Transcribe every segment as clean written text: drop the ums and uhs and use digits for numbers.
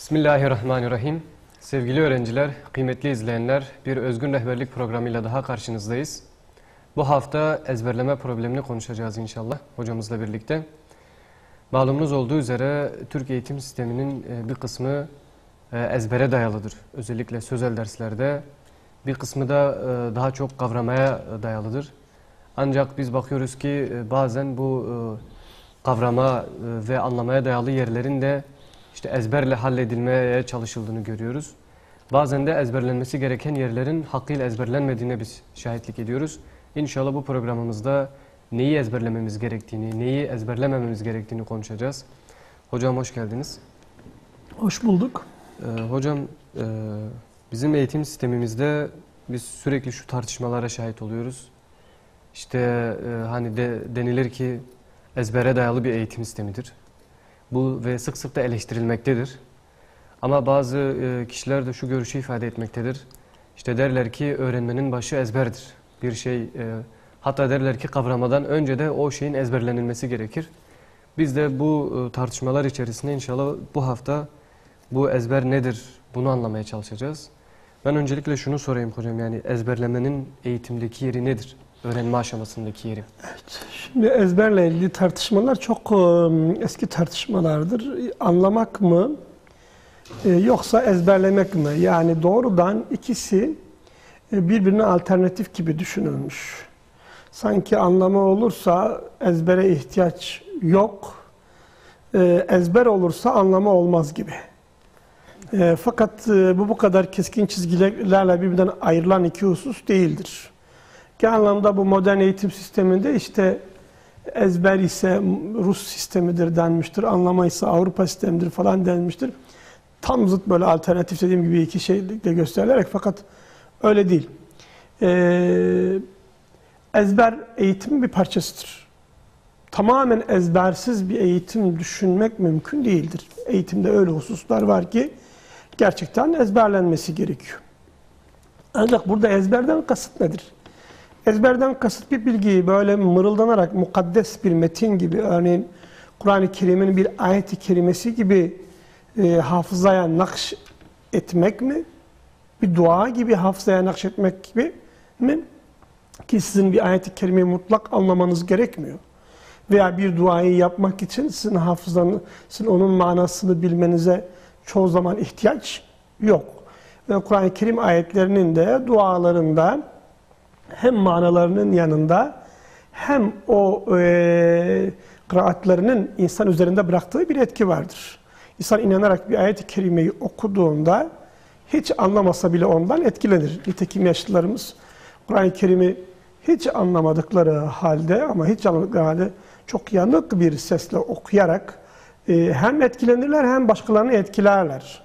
Bismillahirrahmanirrahim. Sevgili öğrenciler, kıymetli izleyenler, bir özgün rehberlik programıyla daha karşınızdayız. Bu hafta ezberleme problemini konuşacağız inşallah hocamızla birlikte. Malumunuz olduğu üzere Türk eğitim sisteminin bir kısmı ezbere dayalıdır. Özellikle sözel derslerde bir kısmı da daha çok kavramaya dayalıdır. Ancak biz bakıyoruz ki bazen bu kavrama ve anlamaya dayalı yerlerin de İşte ezberle halledilmeye çalışıldığını görüyoruz. Bazen de ezberlenmesi gereken yerlerin hakkıyla ezberlenmediğine biz şahitlik ediyoruz. İnşallah bu programımızda neyi ezberlememiz gerektiğini, neyi ezberlemememiz gerektiğini konuşacağız. Hocam hoş geldiniz. Hoş bulduk. Hocam bizim eğitim sistemimizde biz sürekli şu tartışmalara şahit oluyoruz. İşte hani denilir ki ezbere dayalı bir eğitim sistemidir. Bu ve sık sık da eleştirilmektedir. Ama bazı kişiler de şu görüşü ifade etmektedir. İşte derler ki öğrenmenin başı ezberdir. Bir şey hatta derler ki kavramadan önce de o şeyin ezberlenilmesi gerekir. Biz de bu tartışmalar içerisinde inşallah bu hafta bu ezber nedir bunu anlamaya çalışacağız. Ben öncelikle şunu sorayım hocam, yani ezberlemenin eğitimdeki yeri nedir? Öğrenme aşamasındaki yeri. Evet, şimdi ezberle ilgili tartışmalar çok eski tartışmalardır. Anlamak mı yoksa ezberlemek mi? Yani doğrudan ikisi birbirine alternatif gibi düşünülmüş. Sanki anlama olursa ezbere ihtiyaç yok, ezber olursa anlama olmaz gibi. Fakat bu kadar keskin çizgilerle birbirinden ayrılan iki husus değildir. Genel anlamda bu modern eğitim sisteminde işte ezber ise Rus sistemidir denmiştir, anlama ise Avrupa sistemidir falan denmiştir. Tam zıt böyle alternatif dediğim gibi iki şey de gösterilerek, fakat öyle değil. Ezber eğitimin bir parçasıdır. Tamamen ezbersiz bir eğitim düşünmek mümkün değildir. Eğitimde öyle hususlar var ki gerçekten ezberlenmesi gerekiyor. Ancak burada ezberden kasıt nedir? Ezberden kasıt bir bilgiyi böyle mırıldanarak mukaddes bir metin gibi, örneğin Kur'an-ı Kerim'in bir ayet-i kerimesi gibi hafızaya nakş etmek mi? Bir dua gibi hafızaya nakşetmek gibi mi? Ki sizin bir ayet-i kerimeyi mutlak anlamanız gerekmiyor. Veya bir duayı yapmak için sizin hafızanızın onun manasını bilmenize çoğu zaman ihtiyaç yok. Ve Kur'an-ı Kerim ayetlerinin de dualarında hem manalarının yanında hem o kıraatlarının insan üzerinde bıraktığı bir etki vardır. İnsan inanarak bir ayet-i kerimeyi okuduğunda hiç anlamasa bile ondan etkilenir. Nitekim yaşlılarımız Kur'an-ı Kerim'i hiç anlamadıkları halde, ama hiç anlamadıkları halde çok yanık bir sesle okuyarak hem etkilenirler hem başkalarını etkilerler.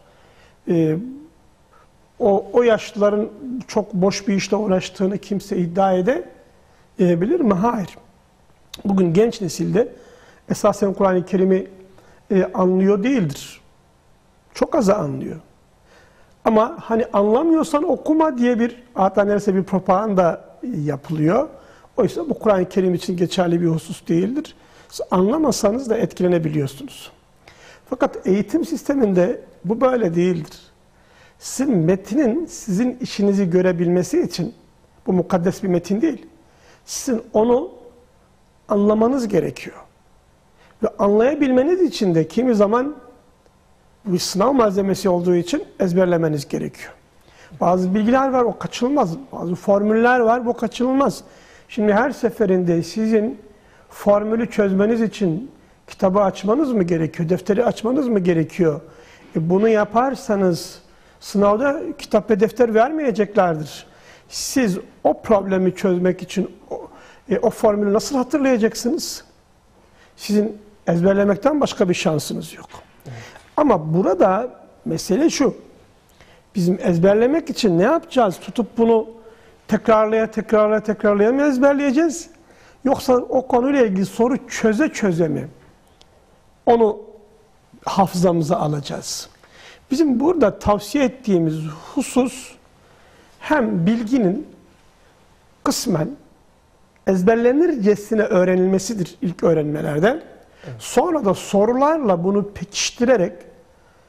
O yaşlıların çok boş bir işle uğraştığını kimse iddia edebilir mi? Hayır. Bugün genç nesilde esasen Kur'an-ı Kerim'i anlıyor değildir. Çok az anlıyor. Ama hani anlamıyorsan okuma diye hatta neredeyse bir propaganda yapılıyor. Oysa bu Kur'an-ı Kerim için geçerli bir husus değildir. Siz anlamasanız da etkilenebiliyorsunuz. Fakat eğitim sisteminde bu böyle değildir. Sizin metnin sizin işinizi görebilmesi için, bu mukaddes bir metin değil, sizin onu anlamanız gerekiyor. Ve anlayabilmeniz için de kimi zaman bir sınav malzemesi olduğu için ezberlemeniz gerekiyor. Bazı bilgiler var, o kaçınılmaz. Bazı formüller var, bu kaçınılmaz. Şimdi her seferinde sizin formülü çözmeniz için kitabı açmanız mı gerekiyor, defteri açmanız mı gerekiyor? Bunu yaparsanız sınavda kitap ve defter vermeyeceklerdir. Siz o problemi çözmek için o formülü nasıl hatırlayacaksınız? Sizin ezberlemekten başka bir şansınız yok. Evet. Ama burada mesele şu. Bizim ezberlemek için ne yapacağız? Tutup bunu tekrarlaya mı ezberleyeceğiz? Yoksa o konuyla ilgili soru çöze mi onu hafızamıza alacağız? Bizim burada tavsiye ettiğimiz husus hem bilginin kısmen ezberlenircesine öğrenilmesidir ilk öğrenmelerde. Evet. Sonra da sorularla bunu pekiştirerek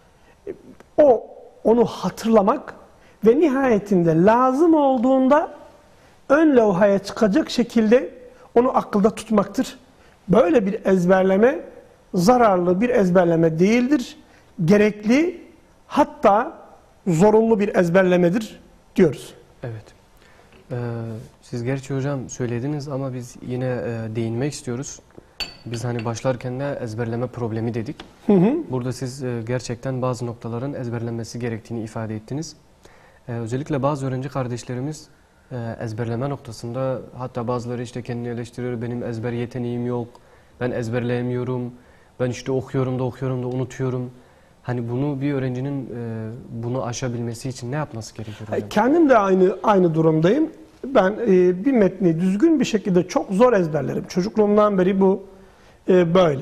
onu hatırlamak ve nihayetinde lazım olduğunda ön levhaya çıkacak şekilde onu akılda tutmaktır. Böyle bir ezberleme zararlı bir ezberleme değildir. Gerekli, hatta zorunlu bir ezberlemedir diyoruz. Evet. Siz gerçi hocam söylediniz ama biz yine değinmek istiyoruz. Biz hani başlarken de ezberleme problemi dedik. Burada siz gerçekten bazı noktaların ezberlenmesi gerektiğini ifade ettiniz. Özellikle bazı öğrenci kardeşlerimiz ezberleme noktasında, hatta bazıları işte kendini eleştiriyor. Benim ezber yeteneğim yok, ben ezberleyemiyorum, ben işte okuyorum da unutuyorum. Hani bunu bir öğrencinin bunu aşabilmesi için ne yapması gerekiyor hocam? Kendim de aynı durumdayım. Ben bir metni düzgün bir şekilde çok zor ezberlerim. Çocukluğumdan beri bu böyle.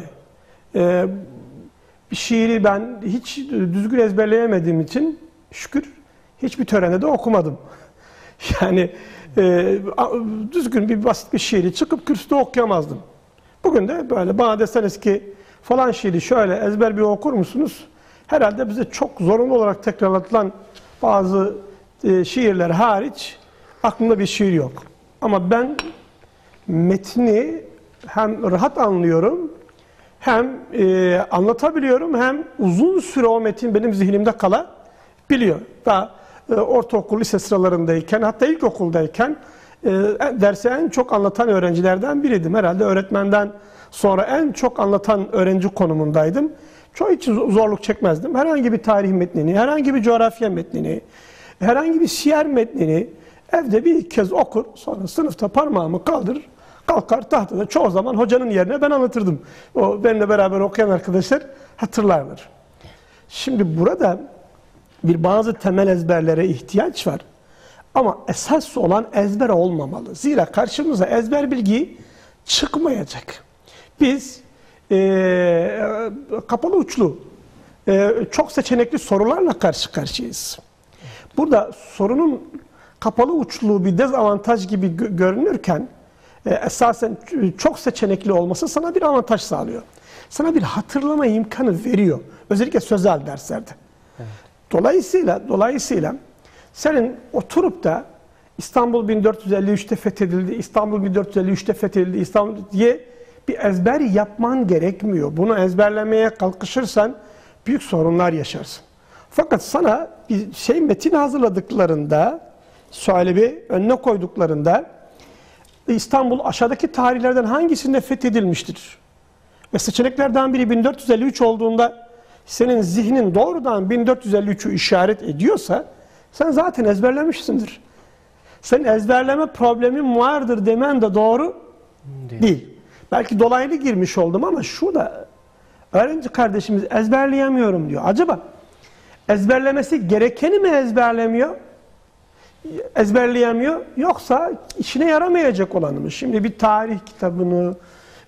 Bir şiiri ben hiç düzgün ezberleyemediğim için şükür hiçbir törende de okumadım. Yani düzgün bir basit bir şiiri çıkıp kürsüde okuyamazdım. Bugün de böyle bana deseniz ki falan şiiri şöyle ezber bir okur musunuz? Herhalde bize çok zorunlu olarak tekrarlatılan bazı şiirler hariç aklımda bir şiir yok. Ama ben metni hem rahat anlıyorum, hem anlatabiliyorum, hem uzun süre o metin benim zihnimde kalabiliyor. Daha ortaokul, lise sıralarındayken, hatta ilkokuldayken dersi en çok anlatan öğrencilerden biriydim. Herhalde öğretmenden sonra en çok anlatan öğrenci konumundaydım. Çoğu hiç zorluk çekmezdim. Herhangi bir tarih metnini, herhangi bir coğrafya metnini, herhangi bir siyer metnini evde bir kez okur, sonra sınıfta parmağımı kaldırır, kalkar tahtada çoğu zaman hocanın yerine ben anlatırdım. O benimle beraber okuyan arkadaşlar hatırlarlar. Şimdi burada bazı temel ezberlere ihtiyaç var. Ama esas olan ezber olmamalı. Zira karşımıza ezber bilgi çıkmayacak. Biz kapalı uçlu, çok seçenekli sorularla karşı karşıyayız. Burada sorunun kapalı uçlu bir dezavantaj gibi görünürken esasen çok seçenekli olması sana bir avantaj sağlıyor. Sana bir hatırlama imkanı veriyor. Özellikle sözel derslerde. Evet. Dolayısıyla senin oturup da İstanbul 1453'te fethedildi, İstanbul 1453'te fethedildi, İstanbul diye bir ezber yapman gerekmiyor. Bunu ezberlemeye kalkışırsan büyük sorunlar yaşarsın. Fakat sana bir metin hazırladıklarında, şöyle bir önüne koyduklarında İstanbul aşağıdaki tarihlerden hangisinde fethedilmiştir? Ve seçeneklerden biri 1453 olduğunda senin zihnin doğrudan 1453'ü işaret ediyorsa sen zaten ezberlemişsindir. Senin ezberleme problemin vardır demen de doğru değil. Belki dolaylı girmiş oldum ama şurada öğrenci kardeşimiz ezberleyemiyorum diyor. Acaba ezberlemesi gerekeni mi ezberleyemiyor, yoksa işine yaramayacak olanı mı? Şimdi bir tarih kitabını,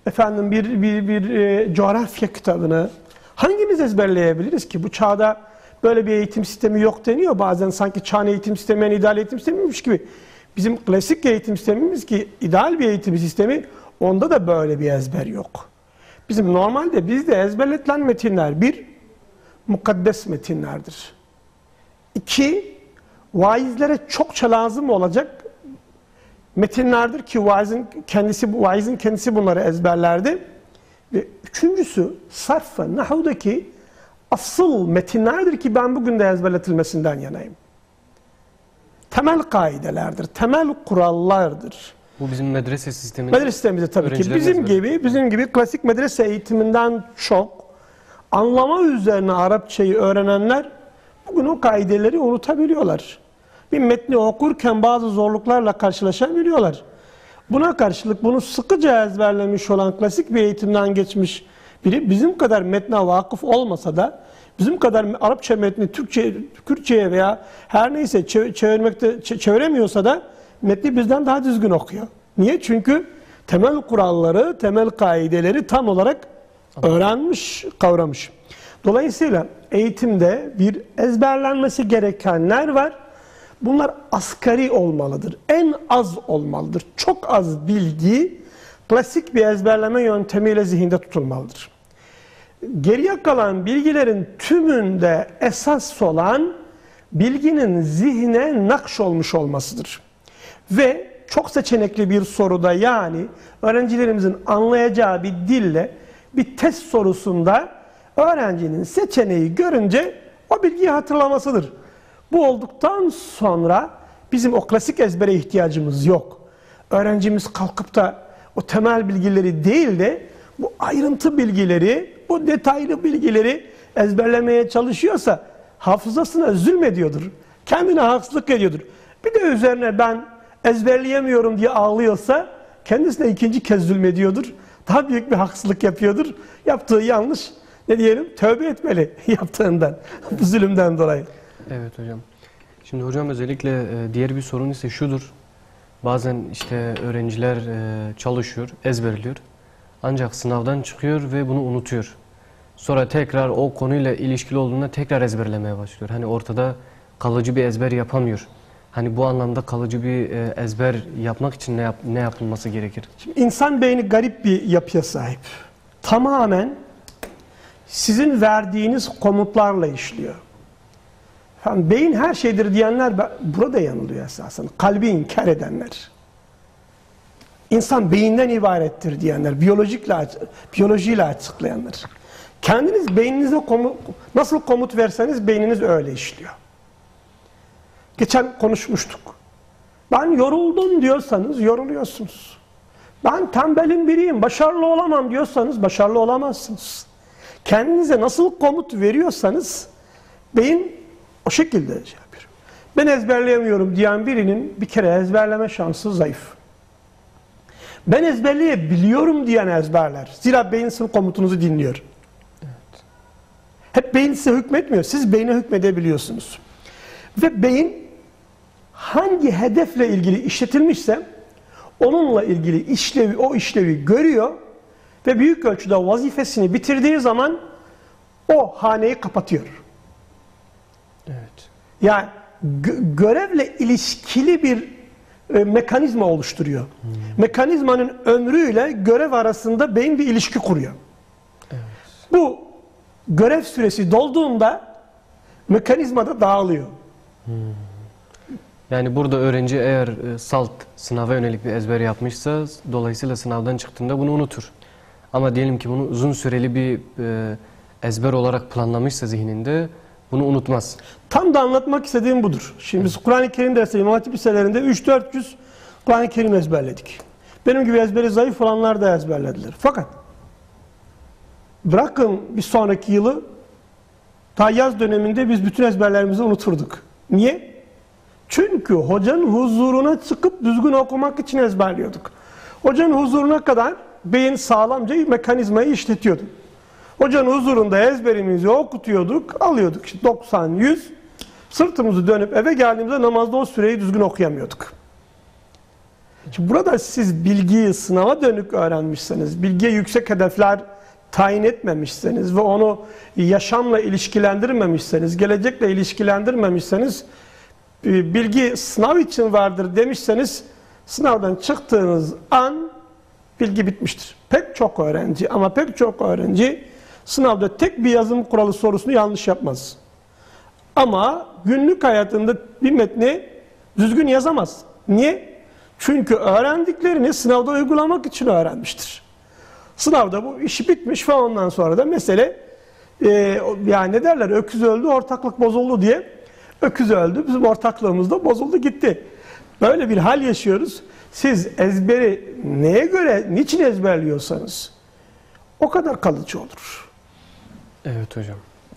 bir coğrafya kitabını hangimiz ezberleyebiliriz ki? Bu çağda böyle bir eğitim sistemi yok deniyor. Bazen sanki çağın eğitim sistemi en ideal eğitim sistemiymiş gibi. Bizim klasik eğitim sistemimiz ki ideal bir eğitim sistemi, onda da böyle bir ezber yok. Bizim normalde bizde ezberletilen metinler bir, mukaddes metinlerdir. İki, vaizlere çokça lazım olacak metinlerdir ki vaizin kendisi bunları ezberlerdi. Ve üçüncüsü sarf ve nahvdaki asıl metinlerdir ki ben bugün de ezberletilmesinden yanayım. Temel kaidelerdir, temel kurallardır. Bu bizim medrese sistemimizde tabii ki bizim gibi klasik medrese eğitiminden çok anlama üzerine Arapçayı öğrenenler bugün o kaideleri unutabiliyorlar. Bir metni okurken bazı zorluklarla karşılaşabiliyorlar. Buna karşılık bunu sıkıca ezberlemiş olan klasik bir eğitimden geçmiş biri bizim kadar metne vakıf olmasa da bizim kadar Arapça metni Kürtçe'ye veya her neyse çeviremiyorsa da metni bizden daha düzgün okuyor. Niye? Çünkü temel kuralları, temel kaideleri tam olarak öğrenmiş, kavramış. Dolayısıyla eğitimde bir ezberlenmesi gerekenler var. Bunlar asgari olmalıdır. En az olmalıdır. Çok az bilgi klasik bir ezberleme yöntemiyle zihinde tutulmalıdır. geriye kalan bilgilerin tümünde esas olan bilginin zihne nakşolmuş olmasıdır. Ve çok seçenekli bir soruda, yani öğrencilerimizin anlayacağı bir dille bir test sorusunda öğrencinin seçeneği görünce o bilgiyi hatırlamasıdır. Bu olduktan sonra bizim o klasik ezbere ihtiyacımız yok. Öğrencimiz kalkıp da o temel bilgileri değil de bu ayrıntı bilgileri, bu detaylı bilgileri ezberlemeye çalışıyorsa hafızasına zulmediyordur. Kendine haksızlık ediyordur. Bir de üzerine ben ezberleyemiyorum diye ağlıyorsa kendisine ikinci kez zulmediyordur. Daha büyük bir haksızlık yapıyordur. Yaptığı yanlış, ne diyelim, tövbe etmeli yaptığından, bu zulümden dolayı. Evet hocam. Şimdi hocam özellikle diğer bir sorun ise şudur. Bazen işte öğrenciler çalışıyor, ezberliyor. Ancak sınavdan çıkıyor ve bunu unutuyor. Sonra tekrar o konuyla ilişkili olduğunda tekrar ezberlemeye başlıyor. Hani ortada kalıcı bir ezber yapamıyor. Hani bu anlamda kalıcı bir ezber yapmak için ne yapılması gerekir? Şimdi insan beyni garip bir yapıya sahip. Tamamen sizin verdiğiniz komutlarla işliyor. Yani beyin her şeydir diyenler burada yanılıyor esasen. Kalbi inkar edenler. İnsan beyinden ibarettir diyenler, biyolojiyle açıklayanlar. Kendiniz beyninize nasıl komut verseniz beyniniz öyle işliyor. Geçen konuşmuştuk. Ben yoruldum diyorsanız yoruluyorsunuz. Ben tembelim biriyim, başarılı olamam diyorsanız başarılı olamazsınız. Kendinize nasıl komut veriyorsanız beyin o şekilde şey yapıyor. Ben ezberleyemiyorum diyen birinin bir kere ezberleme şansı zayıf. Ben ezberleyebiliyorum diyen ezberler. Zira beyin sizin komutunuzu dinliyor. Evet. Hep beyin size hükmetmiyor. Siz beyne hükmedebiliyorsunuz. Ve beyin hangi hedefle ilgili işletilmişse onunla ilgili o işlevi görüyor ve büyük ölçüde vazifesini bitirdiği zaman o haneyi kapatıyor. Evet. Yani görevle ilişkili bir mekanizma oluşturuyor. Mekanizmanın ömrüyle görev arasında beyin bir ilişki kuruyor. Evet. Bu görev süresi dolduğunda mekanizma da dağılıyor. Yani burada öğrenci eğer salt sınava yönelik bir ezber yapmışsa dolayısıyla sınavdan çıktığında bunu unutur. Ama diyelim ki bunu uzun süreli bir ezber olarak planlamışsa zihninde bunu unutmaz. Tam da anlatmak istediğim budur. Şimdi biz Kur'an-ı Kerim dersleri, İmam Hatip liselerinde 3-400 Kur'an-ı Kerim ezberledik. Benim gibi ezberi zayıf olanlar da ezberlediler. Fakat bırakın bir sonraki yılı, ta yaz döneminde biz bütün ezberlerimizi unuturduk. Niye? Çünkü hocanın huzuruna çıkıp düzgün okumak için ezberliyorduk. Hocanın huzuruna kadar beyin sağlamca mekanizmayı işletiyordu. Hocanın huzurunda ezberimizi okutuyorduk, alıyorduk. İşte 90, 100, sırtımızı dönüp eve geldiğimizde namazda o süreyi düzgün okuyamıyorduk. Şimdi burada siz bilgiyi sınava dönük öğrenmişseniz, bilgiye yüksek hedefler tayin etmemişseniz ve onu yaşamla ilişkilendirmemişseniz, gelecekle ilişkilendirmemişseniz, bilgi sınav için vardır demişseniz, sınavdan çıktığınız an bilgi bitmiştir. Pek çok öğrenci sınavda tek bir yazım kuralı sorusunu yanlış yapmaz. Ama günlük hayatında bir metni düzgün yazamaz. Niye? Çünkü öğrendiklerini sınavda uygulamak için öğrenmiştir. Sınavda bu işi bitmiş ve ondan sonra da mesele yani ne derler, öküz öldü ortaklık bozuldu diye, öküz öldü bizim ortaklığımız da bozuldu gitti. Böyle bir hal yaşıyoruz. Siz ezberi neye göre, niçin ezberliyorsanız o kadar kalıcı olur. Evet hocam.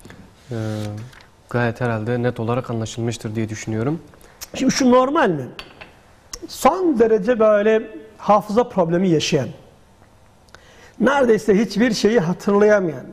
Gayet herhalde net olarak anlaşılmıştır diye düşünüyorum. Şimdi şu normal mi? Son derece böyle hafıza problemi yaşayan, neredeyse hiçbir şeyi hatırlayamayan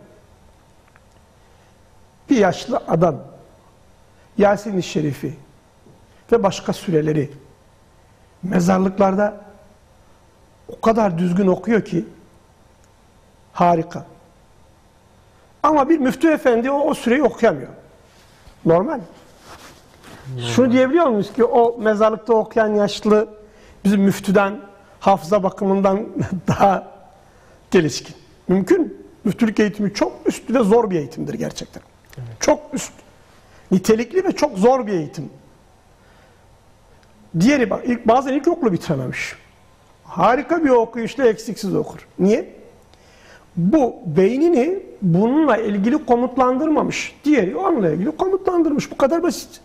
bir yaşlı adam, Yasin-i Şerif'i ve başka süreleri mezarlıklarda o kadar düzgün okuyor ki harika. Ama bir müftü efendi o süreyi okuyamıyor. Normal. Şunu diyebiliyor muyuz ki o mezarlıkta okuyan yaşlı bizim müftüden hafıza bakımından daha gelişkin? Mümkün. Müftülük eğitimi çok üst ve zor bir eğitimdir gerçekten. Evet. Çok üst. Nitelikli ve çok zor bir eğitim. Diğeri bak, bazen ilkokulu bitirememiş. Harika bir okuyuşla eksiksiz okur. Niye? Bu beynini bununla ilgili komutlandırmamış. Diğeri onunla ilgili komutlandırmış. Bu kadar basit.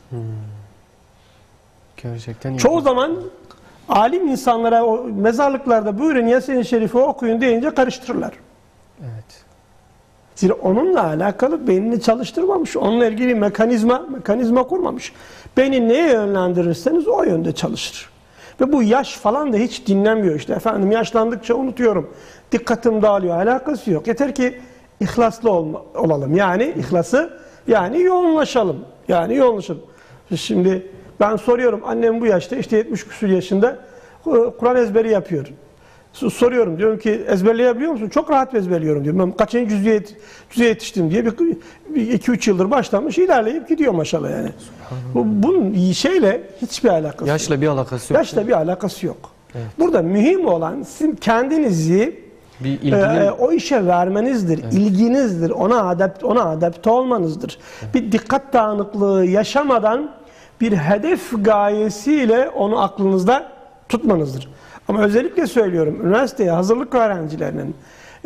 Gerçekten çoğu zaman alim insanlara o mezarlıklarda buyurun Yasin-i Şerif'i okuyun deyince karıştırırlar. Evet. Zira onunla alakalı beynini çalıştırmamış. Onunla ilgili mekanizma kurmamış. Beyni neye yönlendirirseniz o yönde çalışır. Ve bu yaş falan da hiç dinlenmiyor işte. Efendim yaşlandıkça unutuyorum. Dikkatim dağılıyor. Alakası yok. Yeter ki ihlaslı olalım. Yani ihlası, yani yoğunlaşalım. Yani yoğunlaşalım. Şimdi ben soruyorum, annem bu yaşta işte 70 küsur yaşında Kur'an ezberi yapıyor. Soruyorum, diyorum ki ezberleyebiliyor musun? Çok rahat ezberliyorum diyorum. Ben kaçıncı cüzeye yetiştim diye 2-3 yıldır başlamış, ilerleyip gidiyor maşallah yani. Bunun şeyle hiçbir alakası yok. Yaşla bir alakası yok. Yaşla bir alakası yok. Evet. Burada mühim olan sizin kendinizi o işe vermenizdir, evet. İlginizdir, ona adapte olmanızdır. Evet. Bir dikkat dağınıklığı yaşamadan bir hedef gayesiyle onu aklınızda tutmanızdır. Ama özellikle söylüyorum, üniversiteye hazırlık öğrencilerinin,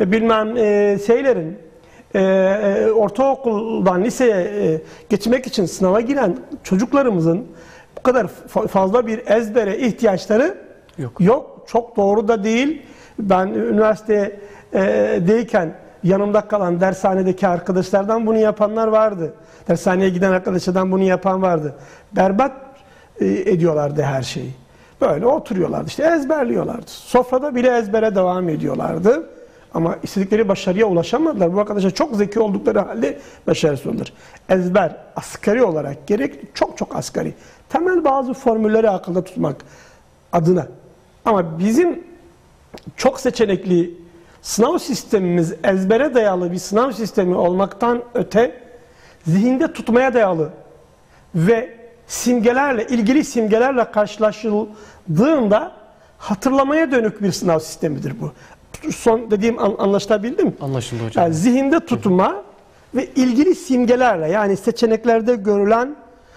ortaokuldan liseye geçmek için sınava giren çocuklarımızın bu kadar fazla bir ezbere ihtiyaçları yok. Çok doğru da değil. Ben üniversitedeyken yanımda kalan dershanedeki arkadaşlardan bunu yapanlar vardı. Dershaneye giden arkadaşlardan bunu yapan vardı. Berbat ediyorlardı her şeyi. Böyle oturuyorlardı, işte ezberliyorlardı. Sofrada bile ezbere devam ediyorlardı. Ama istedikleri başarıya ulaşamadılar. Bu arkadaşlar çok zeki oldukları halde başarısız oldular. Ezber asgari olarak gerekli, çok asgari. Temel bazı formülleri akılda tutmak adına. Ama bizim çok seçenekli sınav sistemimiz ezbere dayalı bir sınav sistemi olmaktan öte zihinde tutmaya dayalı ve ilgili simgelerle karşılaşıldığında hatırlamaya dönük bir sınav sistemidir bu. Son dediğim anlaşılabildi mi? Anlaşıldı hocam. Yani zihinde tutma ve ilgili simgelerle, yani seçeneklerde görülen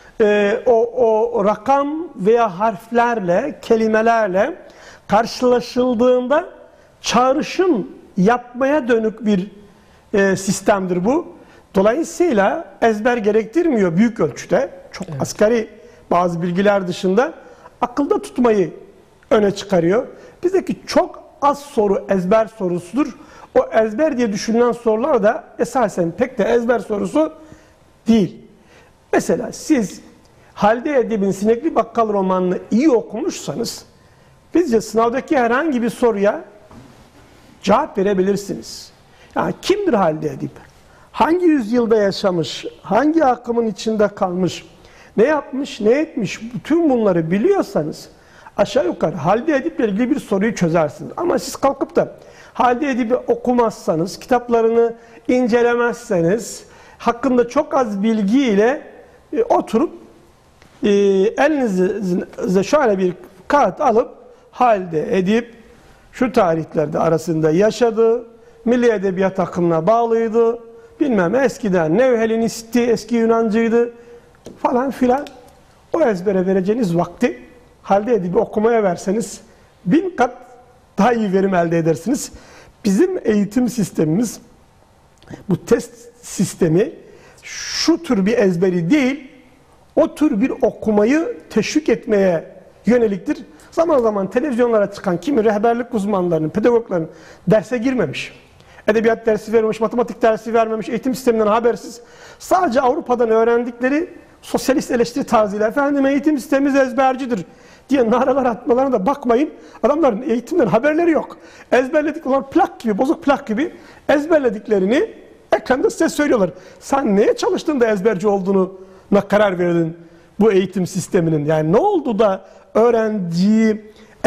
o rakam veya harflerle, kelimelerle karşılaşıldığında çağrışım yapmaya dönük bir sistemdir bu. Dolayısıyla ezber gerektirmiyor büyük ölçüde. Çok asgari bazı bilgiler dışında akılda tutmayı öne çıkarıyor. Bizdeki çok az soru ezber sorusudur. O ezber diye düşünülen sorular da esasen pek de ezber sorusu değil. Mesela siz Halide Edip'in Sinekli Bakkal romanını iyi okumuşsanız bizce sınavdaki herhangi bir soruya cevap verebilirsiniz. Yani kimdir Halide Edip? Hangi yüzyılda yaşamış? Hangi akımın içinde kalmış? Ne yapmış, ne etmiş? Bütün bunları biliyorsanız aşağı yukarı Halide Edip'le ilgili bir soruyu çözersiniz. Ama siz kalkıp da Halide Edip'i okumazsanız, kitaplarını incelemezseniz, hakkında çok az bilgiyle oturup elinize şöyle bir kağıt alıp Halide Edip şu tarihlerde arasında yaşadı, milli edebiyat akımına bağlıydı, bilmem eskiden Nevhelenistti, eski Yunancıydı falan filan. O ezbere vereceğiniz vakti Halide Edip'i okumaya verseniz 1000 kat daha iyi verim elde edersiniz. Bizim eğitim sistemimiz, bu test sistemi şu tür bir ezberi değil, o tür bir okumayı teşvik etmeye yöneliktir. Zaman zaman televizyonlara çıkan kimi rehberlik uzmanlarının, pedagogların derse girmemiş, edebiyat dersi vermemiş, matematik dersi vermemiş, eğitim sisteminden habersiz, sadece Avrupa'dan öğrendikleri sosyalist eleştiri tarzıyla efendim eğitim sistemimiz ezbercidir diye naralar atmalarına da bakmayın. Adamların eğitimden haberleri yok. Ezberledikleri plak gibi, bozuk plak gibi ezberlediklerini ekranda size söylüyorlar. Sen neye çalıştın da ezberci olduğuna karar verdin bu eğitim sisteminin? Yani ne oldu da öğrencinin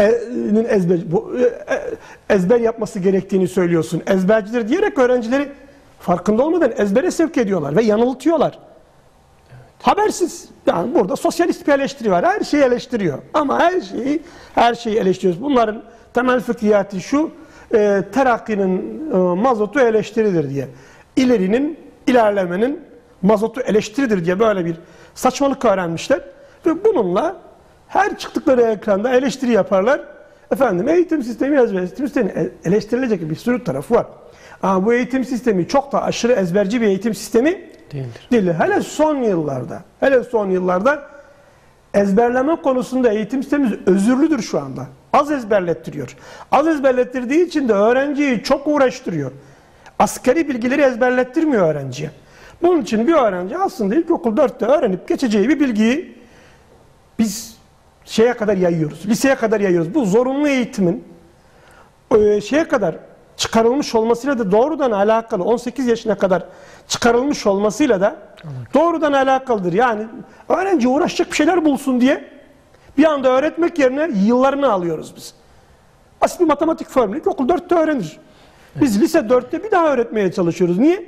ezber yapması gerektiğini söylüyorsun? Ezbercidir diyerek öğrencileri farkında olmadan ezbere sevk ediyorlar ve yanıltıyorlar. Habersiz. Yani burada sosyalist bir eleştiri var. Her şeyi eleştiriyor. Ama her şeyi eleştiriyoruz. Bunların temel fıkhiyatı şu: terakkinin mazotu eleştiridir diye. İlerinin, ilerlemenin mazotu eleştiridir diye böyle bir saçmalık öğrenmişler. Ve bununla her çıktıkları ekranda eleştiri yaparlar. Efendim eğitim sistemi eğitim sistemi eleştirilecek bir sürü tarafı var. Ama bu eğitim sistemi çok da aşırı ezberci bir eğitim sistemi değildir. Hele son yıllarda ezberleme konusunda eğitim sistemimiz özürlüdür şu anda. Az ezberlettiriyor. Az ezberlettirdiği için de öğrenciyi çok uğraştırıyor. Asgari bilgileri ezberlettirmiyor öğrenciye. Bunun için bir öğrenci aslında ilkokul 4'te öğrenip geçeceği bir bilgiyi biz şeye kadar yayıyoruz. Liseye kadar yayıyoruz. Bu zorunlu eğitimin şeye kadar çıkarılmış olmasıyla da doğrudan alakalı. 18 yaşına kadar çıkarılmış olmasıyla da doğrudan alakalıdır. Yani öğrenci uğraşacak bir şeyler bulsun diye bir anda öğretmek yerine yıllarını alıyoruz biz. Aslında bir matematik formülü ilkokul 4'te öğrenir. Biz lise 4'te bir daha öğretmeye çalışıyoruz. Niye?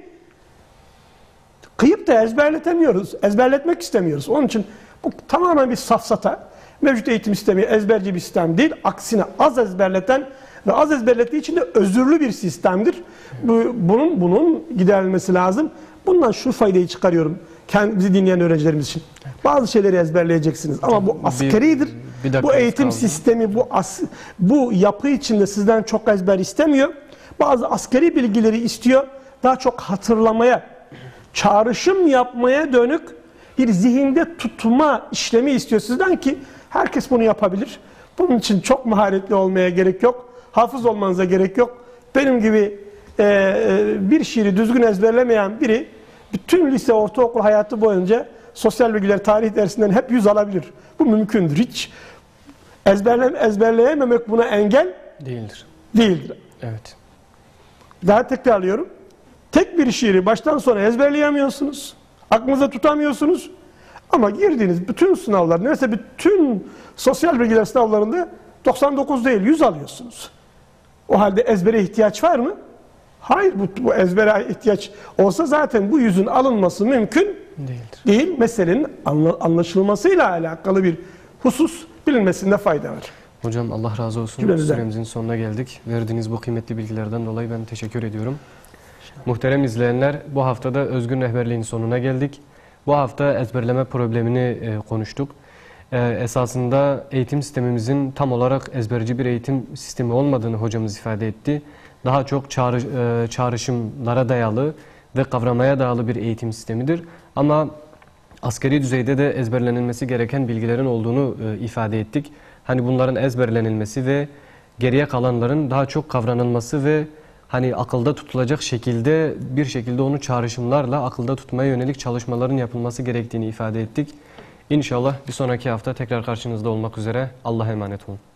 Kıyıp da ezberletemiyoruz. Ezberletmek istemiyoruz. Onun için bu tamamen bir safsata. Mevcut eğitim sistemi ezberci bir sistem değil. Aksine az ezberleten ve az ezberlettiği için de özürlü bir sistemdir. Bunun giderilmesi lazım. Bundan şu faydayı çıkarıyorum kendimizi dinleyen öğrencilerimiz için. Bazı şeyleri ezberleyeceksiniz ama bu asgaridir. Bu eğitim sistemi, bu yapı içinde sizden çok ezber istemiyor. Bazı asgari bilgileri istiyor. Daha çok hatırlamaya, çağrışım yapmaya dönük bir zihinde tutma işlemi istiyor sizden ki herkes bunu yapabilir. Bunun için çok maharetli olmaya gerek yok. Hafız olmanıza gerek yok. Benim gibi bir şiiri düzgün ezberlemeyen biri bütün lise, ortaokul hayatı boyunca sosyal bilgiler, tarih dersinden hep 100 alabilir. Bu mümkündür. Hiç ezberleyememek buna engel değildir. Evet. Daha tekrarlıyorum. Tek bir şiiri baştan sona ezberleyemiyorsunuz. Aklınıza tutamıyorsunuz. Ama girdiğiniz bütün sınavlar, neredeyse bütün sosyal bilgiler sınavlarında 99 değil 100 alıyorsunuz. O halde ezbere ihtiyaç var mı? Hayır, bu ezbere ihtiyaç olsa zaten bu 100'ün alınması mümkün değil. Meselenin anlaşılmasıyla alakalı bir husus bilinmesinde fayda var. Hocam Allah razı olsun. Süremizin sonuna geldik. Verdiğiniz bu kıymetli bilgilerden dolayı ben teşekkür ediyorum. Muhterem izleyenler, bu haftada özgün rehberliğin sonuna geldik. Bu hafta ezberleme problemini konuştuk. Esasında eğitim sistemimizin tam olarak ezberci bir eğitim sistemi olmadığını hocamız ifade etti. Daha çok çağrışımlara dayalı ve kavramaya dayalı bir eğitim sistemidir. Ama asgari düzeyde de ezberlenilmesi gereken bilgilerin olduğunu ifade ettik. Hani bunların ezberlenilmesi ve geriye kalanların daha çok kavranılması ve hani akılda tutulacak şekilde bir şekilde onu çağrışımlarla akılda tutmaya yönelik çalışmaların yapılması gerektiğini ifade ettik. İnşallah bir sonraki hafta tekrar karşınızda olmak üzere. Allah'a emanet olun.